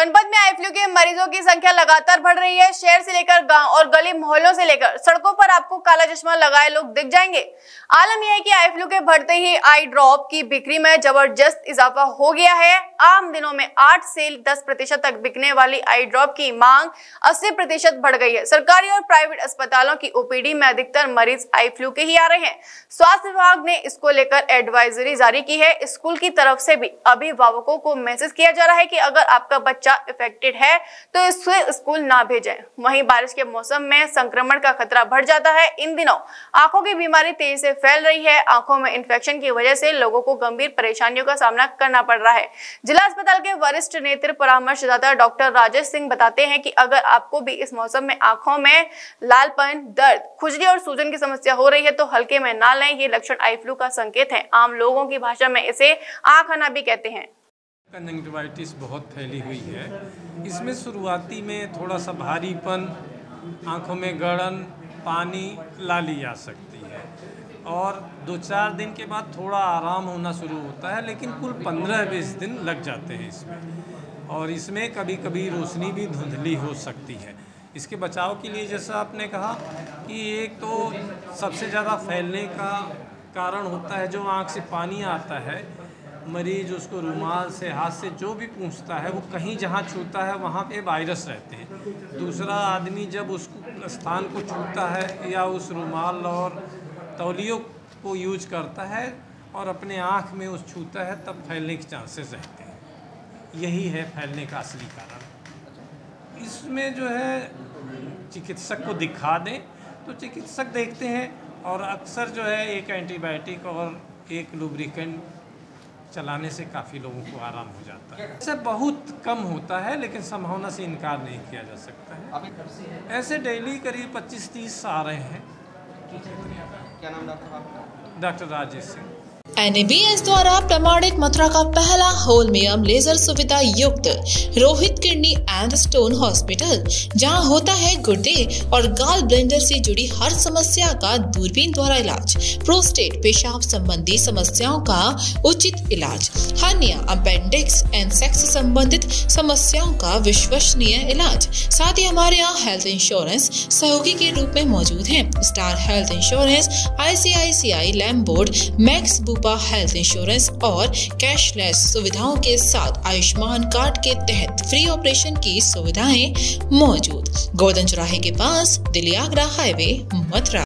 जनपद में eye flu के मरीजों की संख्या लगातार बढ़ रही है। शहर से लेकर गांव और गली मोहल्लों से लेकर सड़कों पर आपको काला चश्मा लगाए लोग दिख जाएंगे। आलम यह है कि आई फ्लू के बढ़ते ही आई ड्रॉप की बिक्री में जबरदस्त इजाफा हो गया है। आम दिनों में 8 से 10% तक बिकने वाली आई ड्रॉप की मांग 80% बढ़ गई है। सरकारी और प्राइवेट अस्पतालों की ओपीडी में अधिकतर मरीज आई फ्लू के ही आ रहे हैं। स्वास्थ्य विभाग ने इसको लेकर एडवाइजरी जारी की है। स्कूल की तरफ से भी अभिभावकों को मैसेज किया जा रहा है कि अगर आपका बच्चा इफेक्टेड है तो इसे स्कूल ना भेजें। वहीं बारिश के मौसम में संक्रमण का खतरा बढ़ जाता है। इन दिनों आंखों की बीमारी तेजी से फैल रही है। आंखों में इन्फेक्शन की वजह से लोगों को गंभीर परेशानियों का सामना करना पड़ रहा है। जिला अस्पताल के वरिष्ठ नेत्र परामर्शदाता डॉक्टर राजेश सिंह बताते हैं कि अगर आपको भी इस मौसम में आंखों में लालपन, दर्द, खुजली और सूजन की समस्या हो रही है तो हल्के में ना लें। ये लक्षण आई फ्लू का संकेत है। आम लोगों की भाषा में इसे आंख आना भी कहते हैं। कंजंक्टिवाइटिस बहुत फैली हुई है। इसमें शुरुआती में थोड़ा सा भारीपन, आंखों में गड़न, पानी, लाली आ सकती है और 2-4 दिन के बाद थोड़ा आराम होना शुरू होता है, लेकिन कुल 15-20 दिन लग जाते हैं इसमें। और इसमें कभी कभी रोशनी भी धुंधली हो सकती है। इसके बचाव के लिए जैसा आपने कहा कि एक तो सबसे ज़्यादा फैलने का कारण होता है जो आँख से पानी आता है। मरीज उसको रुमाल से, हाथ से जो भी पूंछता है वो कहीं जहाँ छूता है वहाँ पे वायरस रहते हैं। दूसरा आदमी जब उस स्थान को छूता है या उस रुमाल और तौलियों को यूज करता है और अपने आँख में उस छूता है तब फैलने के चांसेस रहते हैं। यही है फैलने का असली कारण। इसमें जो है चिकित्सक को दिखा दें तो चिकित्सक देखते हैं और अक्सर जो है एक एंटीबायोटिक और एक लुब्रिकेंट चलाने से काफ़ी लोगों को आराम हो जाता है। ऐसे बहुत कम होता है लेकिन संभावना से इनकार नहीं किया जा सकता है। ऐसे डेली करीब 25-30 आ रहे हैं। क्या नाम डॉक्टर आपका? डॉक्टर राजेश सिंह। NABS द्वारा प्रमाणित मथुरा का पहला होलमियम लेजर सुविधा युक्त Rohit kidney and stone hospital, जहां होता है गुर्दे और गाल ब्लेंडर से जुड़ी हर समस्या का दूरबीन द्वारा इलाज, प्रोस्टेट, पेशाब संबंधी समस्याओं का उचित इलाज, हर्निया, अपेंडिक्स एंड सेक्स संबंधित समस्याओं का विश्वसनीय इलाज। साथ ही हमारे यहाँ हेल्थ इंश्योरेंस सहयोगी के रूप में मौजूद है। Star health insurance, ICICI Lombard, Max health insurance और कैशलेस सुविधाओं के साथ आयुष्मान कार्ड के तहत फ्री ऑपरेशन की सुविधाएं मौजूद। गोवर्धन चौराहे के पास, दिल्ली आगरा हाईवे, मथुरा।